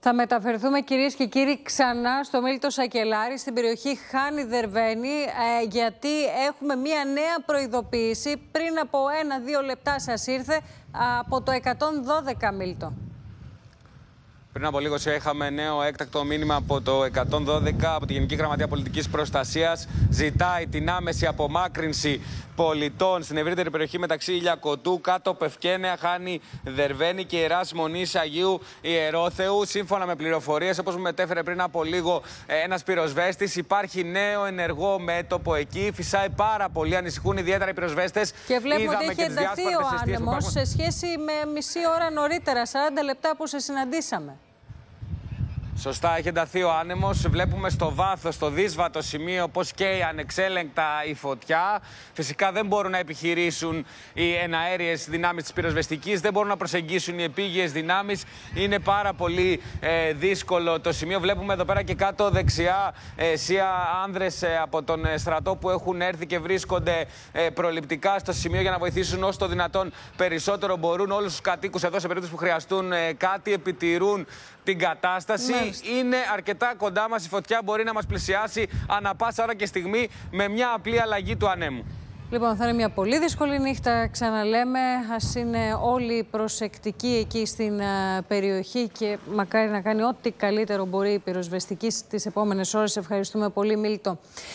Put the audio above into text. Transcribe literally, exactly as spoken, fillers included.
Θα μεταφερθούμε, κυρίες και κύριοι, ξανά στο Μίλτο Σακελάρη, στην περιοχή Χάνη-Δερβαίνη, ε, γιατί έχουμε μία νέα προειδοποίηση. Πριν από ένα-δύο λεπτά σας ήρθε από το εκατόν δώδεκα, Μίλτο. Πριν από λίγο είχαμε νέο έκτακτο μήνυμα από το εκατόν δώδεκα, από τη Γενική Γραμματεία Πολιτικής Προστασίας. Ζητάει την άμεση απομάκρυνση πολιτών στην ευρύτερη περιοχή μεταξύ Ηλιακωτού, Κάτω Πευκένεα, Χάνη Δερβαίνη και Ιεράς Μονής Αγίου Ιερόθεου. Σύμφωνα με πληροφορίες, όπως μου μετέφερε πριν από λίγο ένας πυροσβέστης, υπάρχει νέο ενεργό μέτωπο εκεί. Φυσάει πάρα πολύ, ανησυχούν ιδιαίτερα οι πυροσβέστες. Και βλέπουμε ότι έχει ενταθεί ο άνεμος σε σχέση με μισή ώρα νωρίτερα, σαράντα λεπτά που σε συναντήσαμε. Σωστά, έχει ενταθεί ο άνεμος. Βλέπουμε στο βάθος, στο δύσβατο σημείο, πώς καίει ανεξέλεγκτα η φωτιά. Φυσικά δεν μπορούν να επιχειρήσουν οι εναέριες δυνάμεις της πυροσβεστικής, δεν μπορούν να προσεγγίσουν οι επίγειες δυνάμεις. Είναι πάρα πολύ ε, δύσκολο το σημείο. Βλέπουμε εδώ πέρα και κάτω δεξιά ε, σία άνδρες ε, από τον ε, στρατό που έχουν έρθει και βρίσκονται ε, προληπτικά στο σημείο για να βοηθήσουν όσο το δυνατόν περισσότερο μπορούν. Όλους τους κατοίκους εδώ, σε περίπτωση που χρειαστούν ε, κάτι, επιτηρούν την κατάσταση. Μάλιστα. Είναι αρκετά κοντά μας. Η φωτιά μπορεί να μας πλησιάσει ανά πάσα ώρα και στιγμή με μια απλή αλλαγή του ανέμου. Λοιπόν, θα είναι μια πολύ δύσκολη νύχτα, ξαναλέμε. Ας είναι όλοι προσεκτικοί εκεί στην uh, περιοχή και μακάρι να κάνει ό,τι καλύτερο μπορεί η πυροσβεστική στις επόμενες ώρες. Ευχαριστούμε πολύ, Μίλτο.